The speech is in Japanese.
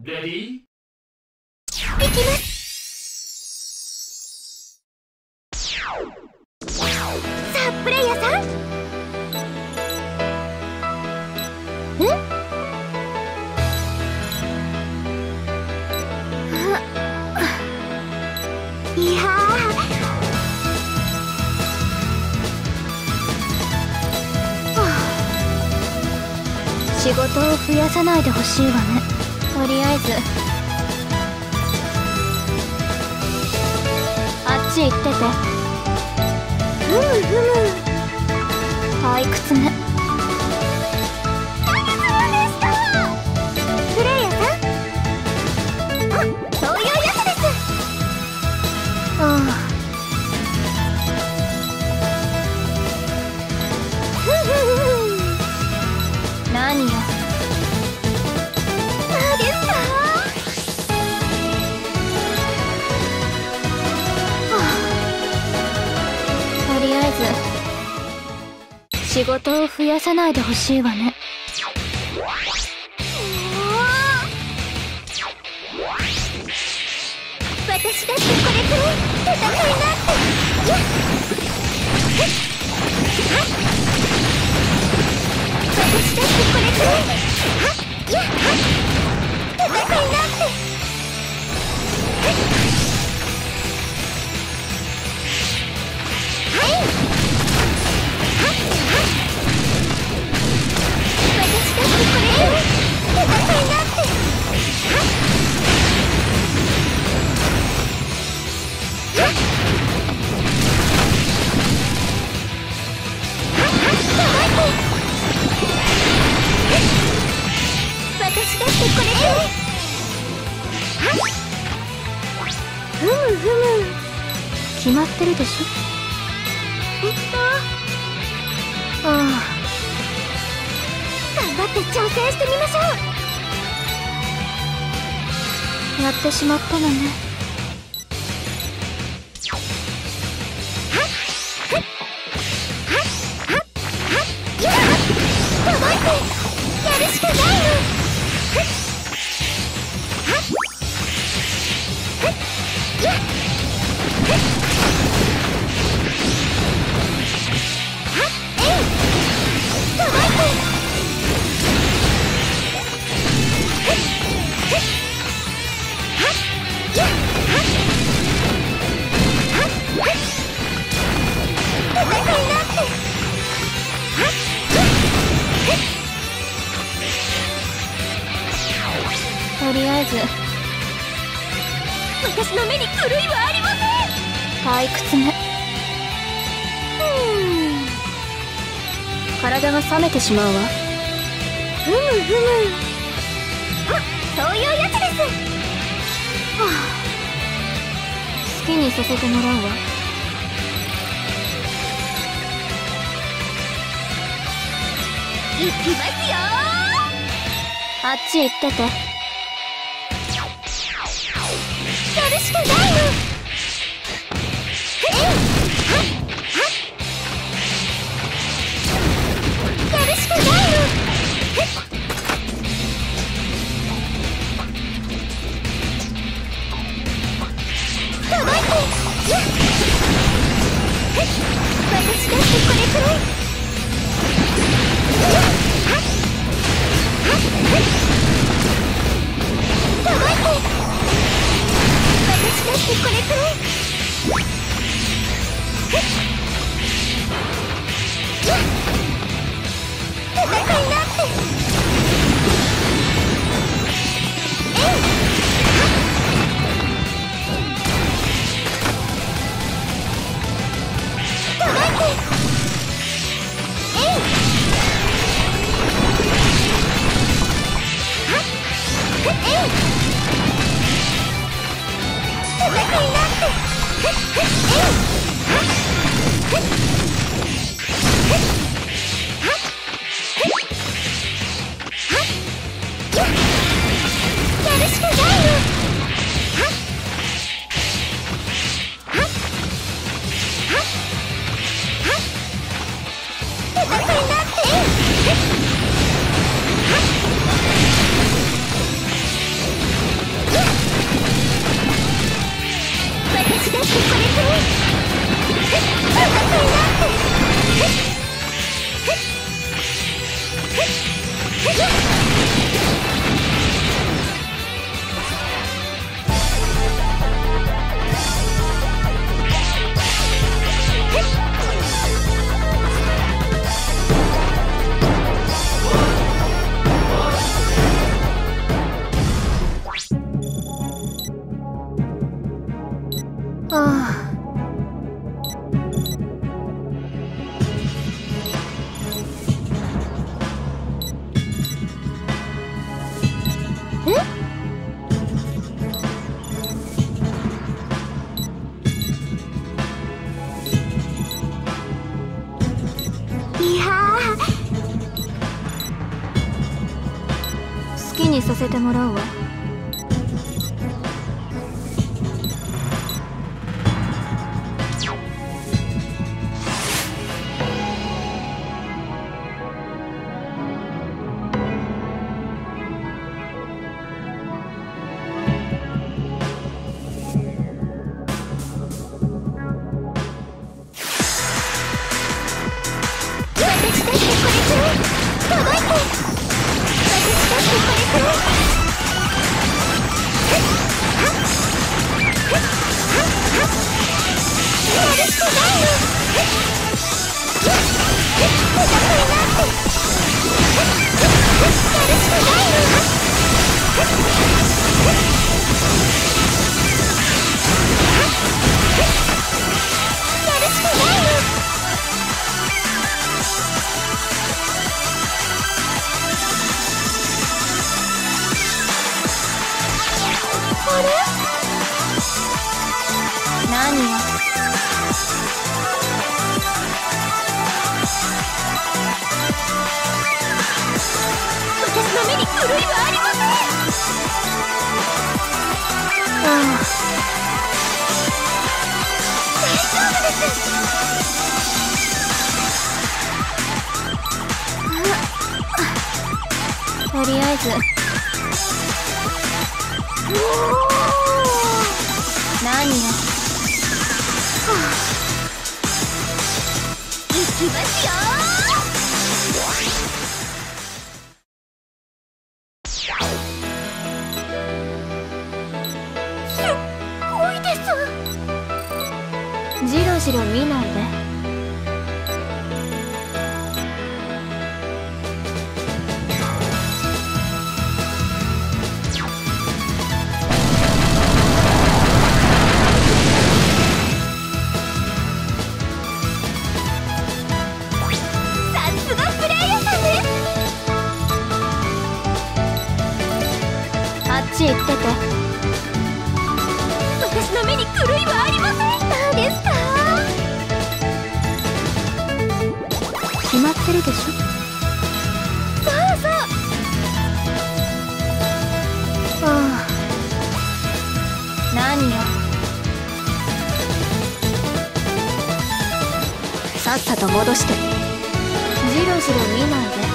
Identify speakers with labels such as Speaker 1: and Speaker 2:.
Speaker 1: レディー
Speaker 2: 行きます。さあプレイヤーさん。いや仕事を増やさないでほしいわね。とりあえずあっち行ってて。ふむふむ。退屈ね。プレイヤーさん。あ、そういうやつです。ああ。ふふふ。何よ。何ですか？とりあえず仕事を増やさないでほしいわね。私だってこれくらい戦いなんて。やっ私だってこれくらい。はっやっ戦いなんて。はいはっはっ私だってこれくらい戦いなんて。はっ私だってこれくらい。ふむふむ。決まってるでしょ。ああ、頑張って挑戦してみましょう。やってしまったのね。届いてやるしかないの。とりあえず私の目に狂いはありません。退屈ね。体が冷めてしまうわ。ふむふむ。あ、そういうやつです。はあ、好きにさせてもらうわ。行きますよ。あっち行ってて。やるしかないの。やるしかないの。届いて。私だってこれくらい。届いて。私だってこれくらい。 いや好きにさせてもらうわ。何よ。私の目に狂いはありません。大丈夫です。とりあえず何よ。行きますよ。すっごいです。じろじろ見ないで。あっち行ってて。私の目に狂いはありません。何ですか？決まってるでしょ。そうそう。何よ。さっさと戻して。じろじろ見ないで。